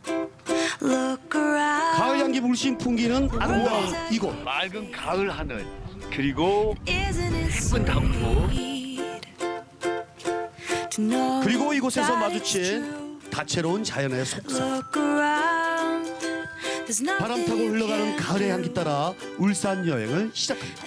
가을 향기 물씬 풍기는 아름다운 이곳. 맑은 가을 하늘, 그리고 예쁜 당부. 그리고 이곳에서 마주친 다채로운 자연의 속살. 바람 타고 흘러가는 가을의 향기 따라 울산 여행을 시작합니다.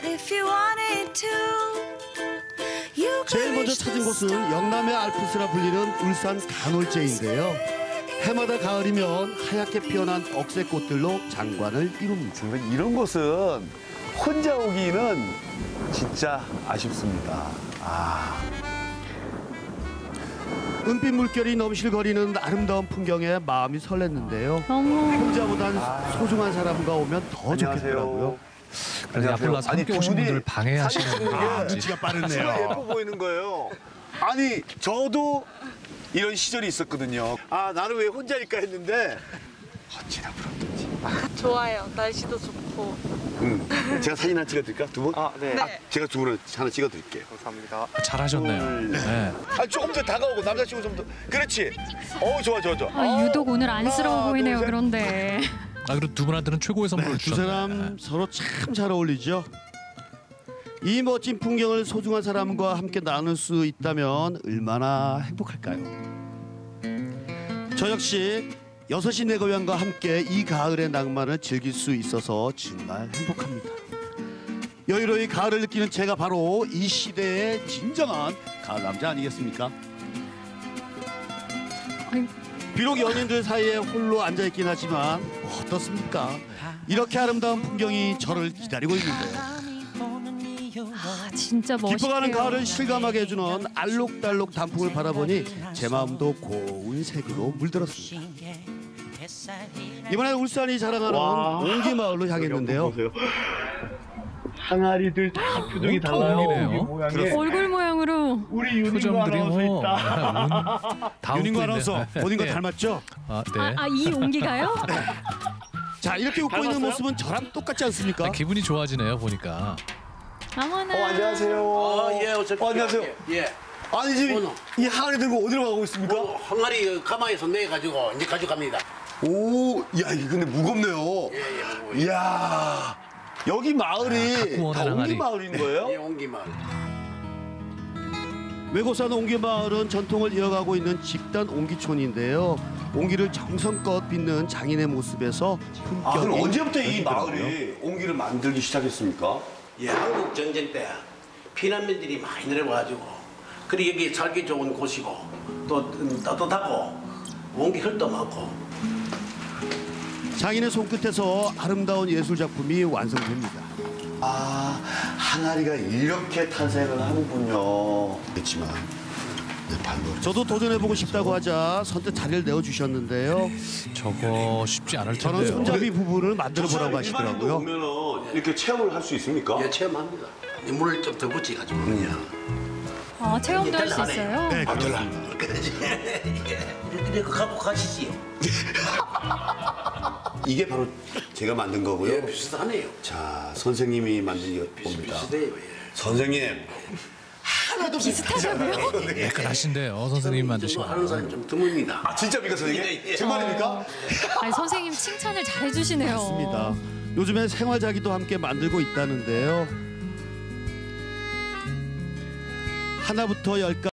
제일 먼저 찾은 곳은 영남의 알프스라 불리는 울산 간월제인데요. 해마다 가을이면 하얗게 피어난 억새꽃들로 장관을 이룹니다. 정말 이런 곳은 혼자 오기는 진짜 아쉽습니다. 은빛 물결이 넘실거리는 아름다운 풍경에 마음이 설렜는데요. 혼자보단 소중한 사람과 오면 더 좋겠더라고요. 그래서 야플라스 함께 오신 분들 방해하시는 사진 찍는 게 눈치가 정말 빠르네요. 예뻐 보이는 거예요. 아니 저도 이런 시절이 있었거든요. 나는 왜 혼자일까 했는데 어찌나 부럽든지. 좋아요. 날씨도 좋고. 제가 사진 하나 찍어드릴까? 두 분? 네. 제가 두 분을 하나 찍어드릴게요. 감사합니다. 잘하셨네요. 네. 조금 더 다가오고 남자친구 좀 더. 그렇지. 좋아. 유독 오늘 안쓰러워 보이네요. 둘, 셋. 그런데 그리고 두 분한테는 최고의 선물을 두 주셨네요. 사람 서로 참 잘 어울리죠. 이 멋진 풍경을 소중한 사람과 함께 나눌 수 있다면 얼마나 행복할까요? 저 역시 6시 내 고향과 함께 이 가을의 낭만을 즐길 수 있어서 정말 행복합니다. 여유로이 가을을 느끼는 제가 바로 이 시대의 진정한 가을 남자 아니겠습니까? 비록 연인들 사이에 홀로 앉아있긴 하지만 어떻습니까? 이렇게 아름다운 풍경이 저를 기다리고 있는데요. 진짜 멋있네요. 깊어가는 가을을 실감하게 해주는 알록달록 단풍을 바라보니 제 마음도 고운 색으로 물들었습니다. 이번엔 울산이 자랑하는 옹기마을로 향했는데요. 항아리들 다 표정이 달라요. 옹기네요. 모양이. 얼굴 모양으로 우리 유니고 표정들이 아나운서 뭐 있다. 유닝구 아나운서 본인 거 닮았죠? 네. 이 옹기가요? 자, 이렇게 웃고 있는 모습은 저랑 똑같지 않습니까? 기분이 좋아지네요 보니까. 어머나. 안녕하세요. 예, 어차피. 안녕하세요. 예. 아니 지금 이 항아리 들고 어디로 가고 있습니까? 항아리 가마에서 내가지고 이제 가져갑니다. 야 이거 근데 무겁네요. 예, 이야, 여기 마을이 갖고 오는 다 옹기 항아리. 마을인 거예요? 예, 옹기마을. 외고산 옹기마을은 전통을 이어가고 있는 집단 옹기촌인데요. 옹기를 정성껏 빚는 장인의 모습에서 품격이 그럼 언제부터 이 느껴지더라고요. 마을이 옹기를 만들기 시작했습니까? 예, 한국 전쟁 때 피난민들이 많이 내려와가지고 그리고 여기 살기 좋은 곳이고 또 따뜻하고 옹기 흙도 많고. 장인의 손끝에서 아름다운 예술 작품이 완성됩니다. 항아리가 이렇게 탄생을 하는군요. 그렇지만 내 발로 저도 도전해보고 싶다고 하자 선뜻 자리를 내어주셨는데요. 저거 쉽지 않을 저는 텐데요. 손잡이 부분을 만들어보라고 하시더라고요. 오면은 이렇게 체험을 할 수 있습니까? 예, 체험합니다. 이 물을 좀 더 붙여가지고 그냥. 체험도 할 수 있어요? 네, 그렇습니다. 그러지. 이렇게 갖고 가시지요. 이게 바로 제가 만든 거고요. 예, 비슷하네요. 자, 선생님이 만든 겁니다. 비슷해요. 예. 선생님. 비슷하다고요? 매끈하신데요 선생님이 만드신 뭐 하는 거. 사람이 좀 드뭅니다. 진짜입니까, 선생님? 예. 정말입니까? 선생님 칭찬을 잘 해주시네요. 맞습니다. 요즘엔 생활자기도 함께 만들고 있다는데요. 하나부터 열까지